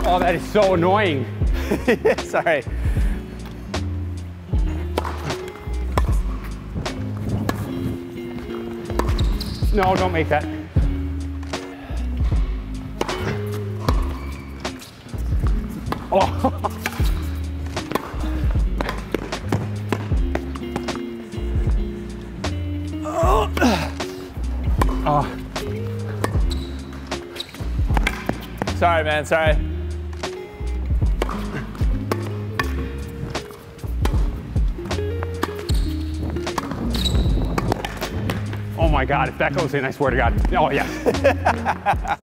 Oh, that is so annoying. Sorry. No, don't make that. Oh. Oh. Sorry, man, sorry. Oh my God, if that goes in, I swear to God. Oh, yeah.